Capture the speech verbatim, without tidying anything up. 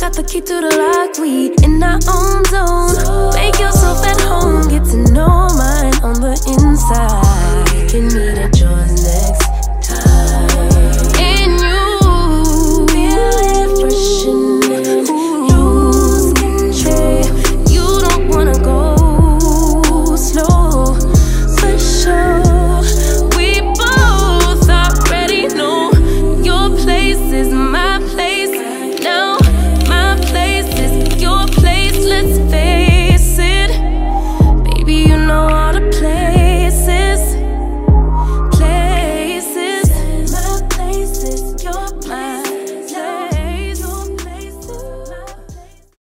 got the key to the lock, we in our own zone. Make yourself at home, get to know mine on the inside. Can meet at